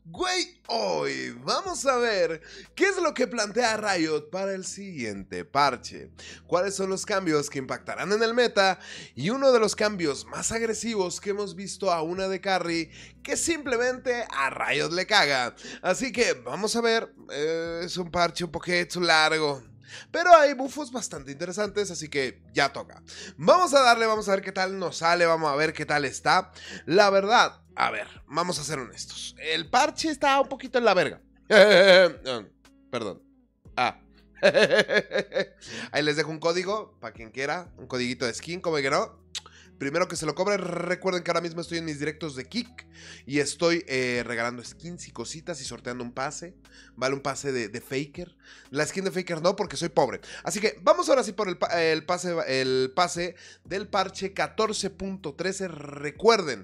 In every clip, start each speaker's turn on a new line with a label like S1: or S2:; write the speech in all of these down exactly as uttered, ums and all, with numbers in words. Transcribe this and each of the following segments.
S1: Güey, hoy vamos a ver qué es lo que plantea Riot para el siguiente parche, cuáles son los cambios que impactarán en el meta y uno de los cambios más agresivos que hemos visto a una de carry que simplemente a Riot le caga. Así que vamos a ver, eh, es un parche un poquito largo, pero hay buffos bastante interesantes, así que ya toca. Vamos a darle, vamos a ver qué tal nos sale, vamos a ver qué tal está. La verdad, a ver, vamos a ser honestos. El parche está un poquito en la verga. Perdón. Ah. Ahí les dejo un código para quien quiera, un codiguito de skin, como que no. Primero que se lo cobre, recuerden que ahora mismo estoy en mis directos de Kick y estoy eh, regalando skins y cositas y sorteando un pase. Vale, un pase de, de Faker. La skin de Faker no, porque soy pobre. Así que vamos ahora sí por el, el, pase, el pase del parche catorce punto trece. Recuerden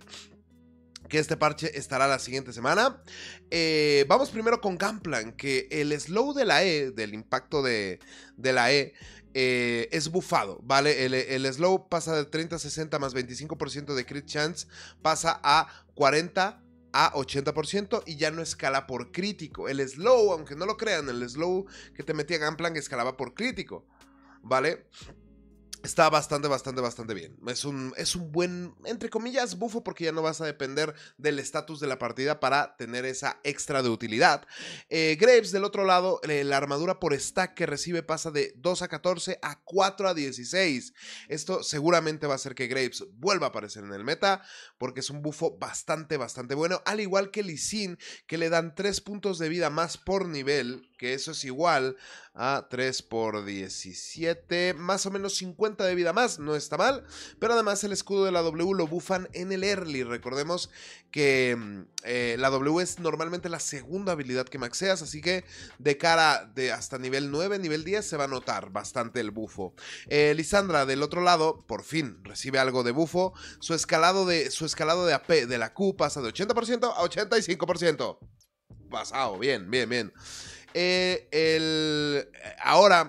S1: que este parche estará la siguiente semana. Eh, vamos primero con Gunplan, que el slow de la E, del impacto de, de la E, eh, es bufado, ¿vale? El, el slow pasa de treinta a sesenta más veinticinco por ciento de crit chance, pasa a cuarenta a ochenta por ciento y ya no escala por crítico. El slow, aunque no lo crean, el slow que te metía Gunplan escalaba por crítico, ¿vale? Está bastante, bastante, bastante bien. Es un, es un buen, entre comillas, bufo porque ya no vas a depender del estatus de la partida para tener esa extra de utilidad. Eh, Graves, del otro lado, eh, la armadura por stack que recibe pasa de dos a catorce a cuatro a dieciséis. Esto seguramente va a hacer que Graves vuelva a aparecer en el meta porque es un bufo bastante, bastante bueno. Al igual que Lee Sin, que le dan tres puntos de vida más por nivel, que eso es igual a tres por diecisiete, más o menos cincuenta de vida más, no está mal, pero además el escudo de la W lo bufan en el early. Recordemos que eh, la W es normalmente la segunda habilidad que maxeas, así que de cara de hasta nivel nueve, nivel diez se va a notar bastante el bufo. eh, Lisandra del otro lado, por fin recibe algo de bufo. Su escalado de, su escalado de A P de la Q pasa de ochenta por ciento a ochenta y cinco por ciento. Pasado, bien, bien, bien. Eh, el, ahora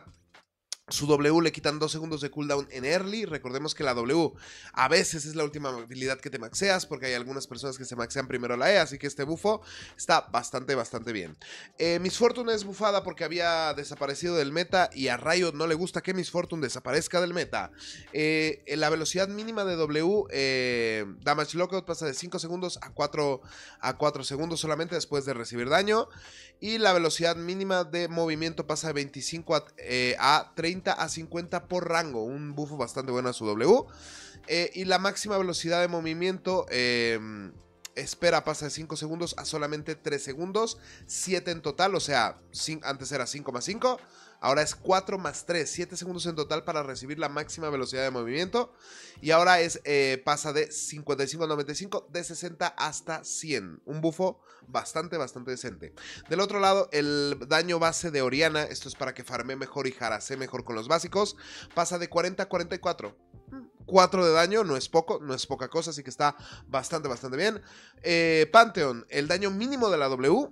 S1: su W le quitan dos segundos de cooldown en early. Recordemos que la W a veces es la última habilidad que te maxeas, porque hay algunas personas que se maxean primero la E, así que este bufo está bastante, bastante bien. Eh, Miss Fortune es bufada porque había desaparecido del meta y a Riot no le gusta que Miss Fortune desaparezca del meta. Eh, la velocidad mínima de W, eh, Damage Lockout, pasa de cinco segundos a cuatro, a cuatro segundos solamente después de recibir daño. Y la velocidad mínima de movimiento pasa de veinticinco a, eh, a treinta a cincuenta por rango. Un bufo bastante bueno a su W. Eh, y la máxima velocidad de movimiento, eh, espera, pasa de cinco segundos a solamente tres segundos. siete en total, o sea, antes era cinco más cinco. Ahora es cuatro más tres, siete segundos en total para recibir la máxima velocidad de movimiento. Y ahora es eh, pasa de cincuenta y cinco a noventa y cinco, de sesenta hasta cien. Un bufo bastante, bastante decente. Del otro lado, el daño base de Orianna, esto es para que farme mejor y jarase mejor con los básicos, pasa de cuarenta a cuarenta y cuatro. cuatro de daño, no es poco, no es poca cosa, así que está bastante, bastante bien. Eh, Pantheon, el daño mínimo de la W...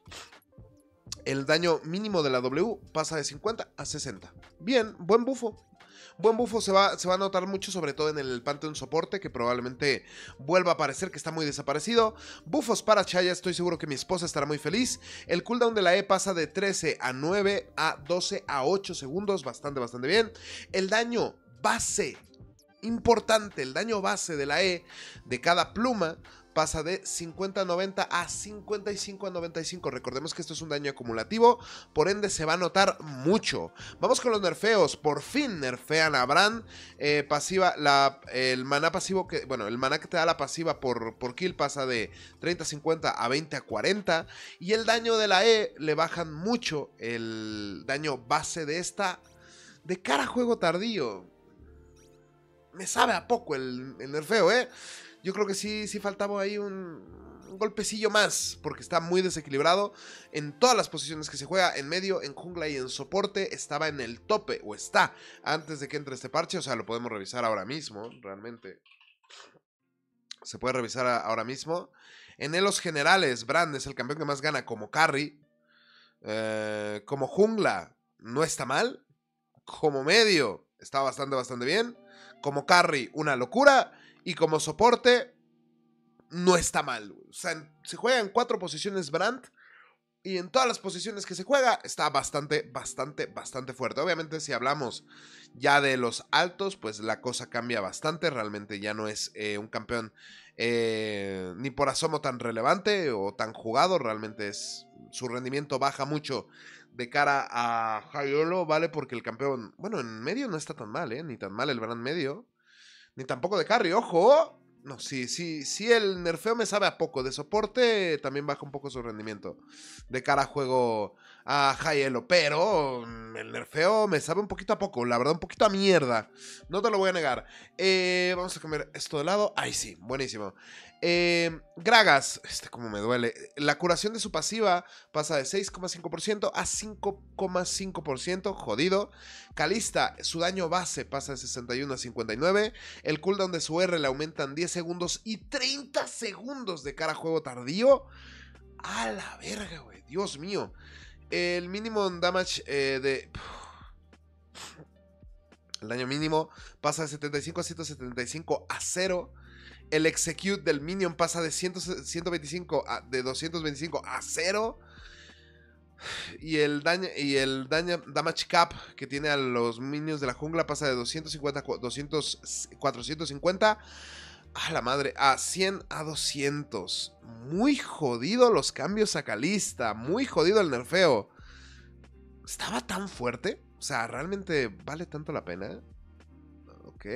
S1: El daño mínimo de la W pasa de cincuenta a sesenta. Bien, buen bufo. Buen bufo, se va, se va a notar mucho, sobre todo en el Pantheon soporte, que probablemente vuelva a aparecer, que está muy desaparecido. Bufos para Xayah, estoy seguro que mi esposa estará muy feliz. El cooldown de la E pasa de trece a nueve a doce a ocho segundos, bastante, bastante bien. El daño base, importante, el daño base de la E de cada pluma pasa de cincuenta a noventa a cincuenta y cinco a noventa y cinco. Recordemos que esto es un daño acumulativo, por ende se va a notar mucho. Vamos con los nerfeos. Por fin nerfean a Brand. Eh, pasiva, la, el maná pasivo que, bueno, el maná que te da la pasiva por, por kill pasa de treinta a cincuenta a veinte a cuarenta. Y el daño de la E le bajan mucho el daño base de esta. De cara a juego tardío. Me sabe a poco el, el nerfeo, ¿eh? Yo creo que sí, sí faltaba ahí un, un golpecillo más, porque está muy desequilibrado en todas las posiciones que se juega, en medio, en jungla y en soporte. Estaba en el tope, o está, antes de que entre este parche. O sea, lo podemos revisar ahora mismo, realmente. Se puede revisar ahora mismo. En elos generales, Brand es el campeón que más gana como carry. Eh, como jungla, no está mal. Como medio, está bastante, bastante bien. Como carry, una locura. Y como soporte, no está mal. O sea, se juega en cuatro posiciones Brandt. Y en todas las posiciones que se juega está bastante, bastante, bastante fuerte. Obviamente si hablamos ya de los altos, pues la cosa cambia bastante. Realmente ya no es eh, un campeón eh, ni por asomo tan relevante o tan jugado. Realmente es su rendimiento baja mucho de cara a Haiolo, ¿vale? Porque el campeón, bueno, en medio no está tan mal, ¿eh? Ni tan mal el Brand medio. Ni tampoco de carry, ¡ojo! No, sí, sí, sí, el nerfeo me sabe a poco. De soporte también baja un poco su rendimiento de cara a juego a High Elo. Pero el nerfeo me sabe un poquito a poco. La verdad, un poquito a mierda. No te lo voy a negar. Eh, vamos a cambiar esto de lado. Ay, sí, buenísimo. Eh, Gragas, este como me duele. La curación de su pasiva pasa de seis coma cinco por ciento a cinco coma cinco por ciento. Jodido. Kalista, su daño base pasa de sesenta y uno a cincuenta y nueve. El cooldown de su R le aumentan diez segundos y treinta segundos de cara a juego tardío. A la verga, güey. Dios mío. El mínimo damage eh, de... El daño mínimo pasa de setenta y cinco a ciento setenta y cinco a cero. El execute del minion pasa de cien, ciento veinticinco a, de doscientos veinticinco a cero. Y el daño y el daño damage cap que tiene a los minions de la jungla pasa de doscientos cincuenta a doscientos, cuatrocientos cincuenta a la madre, a cien a doscientos. Muy jodido los cambios a Kalista, muy jodido el nerfeo. ¿Estaba tan fuerte? O sea, ¿realmente vale tanto la pena? Ok.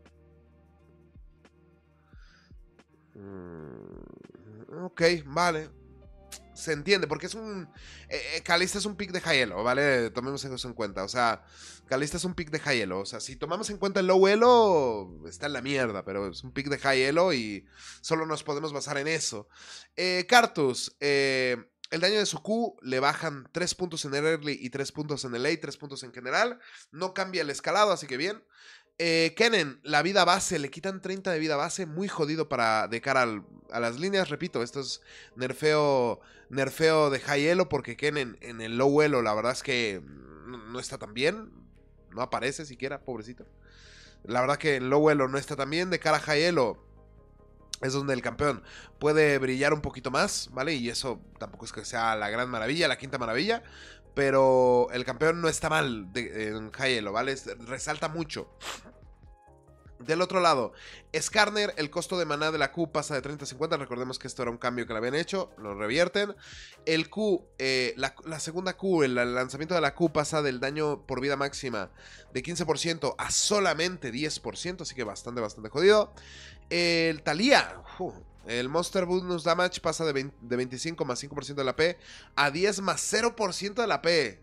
S1: Mm, ok, vale. Se entiende, porque es un... Eh, Kalista es un pick de high elo, ¿vale? Tomemos eso en cuenta. O sea, Kalista es un pick de high elo. O sea, si tomamos en cuenta el low elo, está en la mierda, pero es un pick de high elo y solo nos podemos basar en eso. Eh, Karthus, eh, el daño de su Q le bajan tres puntos en el early y tres puntos en el late, tres puntos en general. No cambia el escalado, así que bien. Eh, Kennen, la vida base, le quitan treinta de vida base, muy jodido para de cara al, a las líneas. Repito, esto es nerfeo, nerfeo de high elo, porque Kennen en el low elo la verdad es que no, no está tan bien, no aparece siquiera, pobrecito. La verdad que en low elo no está tan bien. De cara a high elo es donde el campeón puede brillar un poquito más, ¿vale? Y eso tampoco es que sea la gran maravilla, la quinta maravilla. Pero el campeón no está mal de, en high elo, ¿vale? Resalta mucho. Del otro lado, Skarner, el costo de maná de la Q pasa de treinta a cincuenta. Recordemos que esto era un cambio que le habían hecho, lo revierten. El Q, eh, la, la segunda Q, el, el lanzamiento de la Q pasa del daño por vida máxima de quince por ciento a solamente diez por ciento, así que bastante, bastante jodido. El Thalía, uh, el Monster Bonus Damage pasa de, veinte, de veinticinco más cinco por ciento de la P a diez más cero por ciento de la P.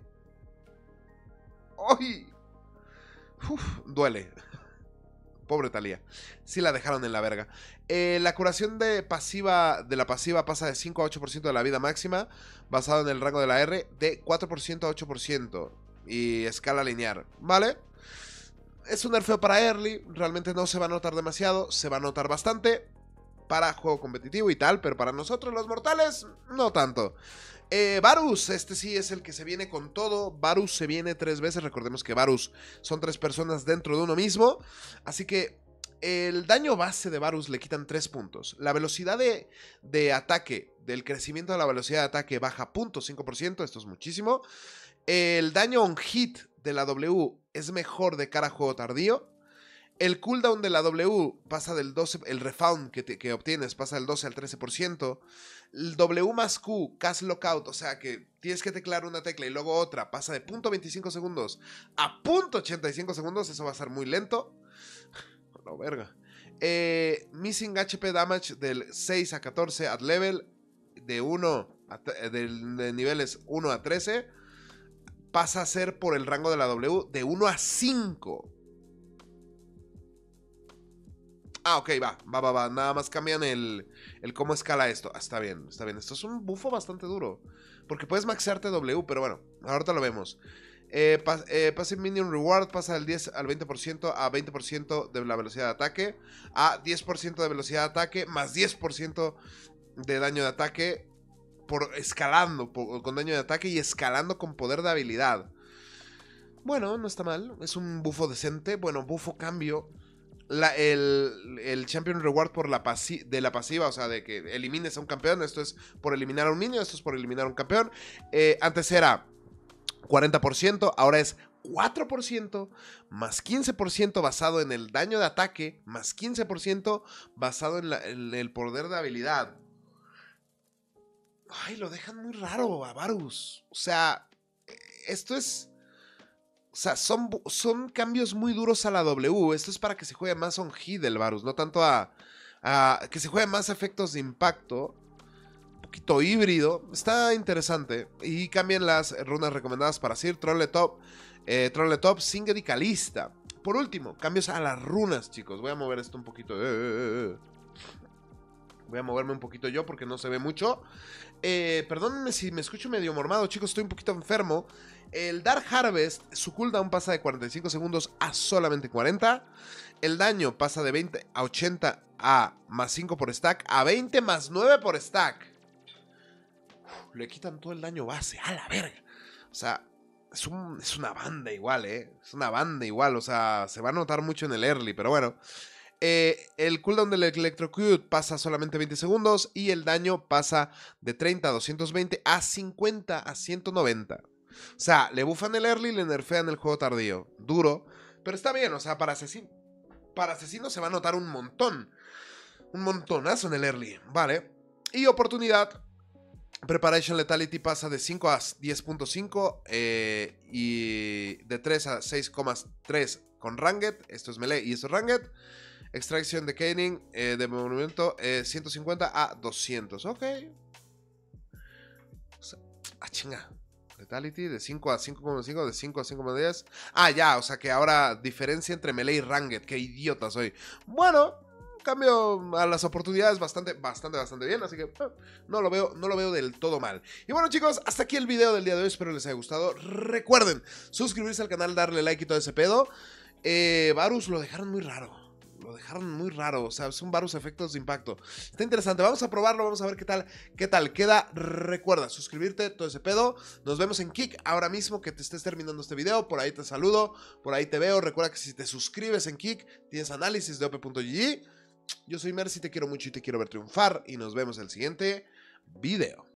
S1: ¡Ay! Uf, duele. Pobre Thalía. Sí la dejaron en la verga. Eh, la curación de pasiva de la pasiva pasa de cinco a ocho por ciento de la vida máxima, basado en el rango de la R, de cuatro por ciento a ocho por ciento. Y escala lineal, ¿vale? Es un nerfeo para early, realmente no se va a notar demasiado, se va a notar bastante para juego competitivo y tal, pero para nosotros los mortales, no tanto. Eh, Varus, este sí es el que se viene con todo. Varus se viene tres veces. Recordemos que Varus son tres personas dentro de uno mismo. Así que el daño base de Varus le quitan tres puntos. La velocidad de, de ataque, del crecimiento de la velocidad de ataque baja cero punto cinco por ciento. Esto es muchísimo. El daño on hit de la W es mejor de cara a juego tardío. El cooldown de la W pasa del doce, el refound que, te, que obtienes pasa del doce al trece por ciento. El W más Q, cast lockout, o sea que tienes que teclar una tecla y luego otra, pasa de punto veinticinco segundos a punto ochenta y cinco segundos, eso va a ser muy lento. No, verga. Eh, missing H P damage del seis a catorce at level, de uno a, de, de niveles uno a trece, pasa a ser por el rango de la W de uno a cinco. Ah, ok, va, va, va, va. Nada más cambian el, el cómo escala esto. Ah, está bien, está bien. Esto es un bufo bastante duro. Porque puedes maxearte W, pero bueno, ahorita lo vemos. Eh, pas, eh, Passive Minion Reward pasa del diez al veinte por ciento a veinte por ciento de la velocidad de ataque. A diez por ciento de velocidad de ataque más diez por ciento de daño de ataque. Por escalando por, con daño de ataque y escalando con poder de habilidad. Bueno, no está mal. Es un bufo decente. Bueno, bufo cambio. la, el, el Champion Reward por la pasi de la pasiva, o sea, de que elimines a un campeón. Esto es por eliminar a un minion, esto es por eliminar a un campeón. Eh, antes era cuarenta por ciento, ahora es cuatro por ciento, más quince por ciento basado en el daño de ataque, más quince por ciento basado en, la, en el poder de habilidad. Ay, lo dejan muy raro a Varus. O sea, esto es... O sea, son, son cambios muy duros a la W. Esto es para que se juegue más on hit el Varus, no tanto a, a que se juegue más efectos de impacto. Un poquito híbrido. Está interesante. Y cambian las runas recomendadas para Sir, Trolle Top, eh, Trolle Top, Singed y Kalista. Por último, cambios a las runas, chicos. Voy a mover esto un poquito. Eh, eh, eh. Voy a moverme un poquito yo porque no se ve mucho. Eh, perdónenme si me escucho medio mormado, chicos, estoy un poquito enfermo. El Dark Harvest, su cooldown pasa de cuarenta y cinco segundos a solamente cuarenta. El daño pasa de veinte a ochenta a más cinco por stack, a veinte más nueve por stack. Uf, le quitan todo el daño base, a la verga. O sea, es, un, es una banda igual, ¿eh? Es una banda igual, o sea, se va a notar mucho en el early, pero bueno. Eh, el cooldown del Electrocute pasa solamente veinte segundos y el daño pasa de treinta a doscientos veinte a cincuenta a ciento noventa. O sea, le bufan el early y le nerfean el juego tardío. Duro, pero está bien, o sea, para asesino, para asesino se va a notar un montón. Un montonazo en el early, vale. Y oportunidad, Preparation Lethality pasa de cinco a diez punto cinco eh, y de tres a seis coma tres con Ranged. Esto es melee y esto es Ranged. Extraction de Decaying eh, de movimiento eh, ciento cincuenta a doscientos. Ok. O sea, ah, chinga. Lethality de cinco a cinco coma cinco, de cinco a cinco coma diez. Ah, ya, o sea que ahora diferencia entre melee y Ranged. Qué idiota soy. Bueno, cambio a las oportunidades bastante, bastante, bastante bien. Así que eh, no, lo veo, no lo veo del todo mal. Y bueno, chicos, hasta aquí el video del día de hoy. Espero les haya gustado. Recuerden suscribirse al canal, darle like y todo ese pedo. Eh, Varus lo dejaron muy raro. Lo dejaron muy raro, o sea, son varios efectos de impacto. Está interesante, vamos a probarlo, vamos a ver qué tal, qué tal queda. Recuerda suscribirte, todo ese pedo. Nos vemos en Kick ahora mismo que te estés terminando este video. Por ahí te saludo, por ahí te veo. Recuerda que si te suscribes en Kick, tienes análisis de O P punto G G. Yo soy Mercy, te quiero mucho y te quiero ver triunfar. Y nos vemos en el siguiente video.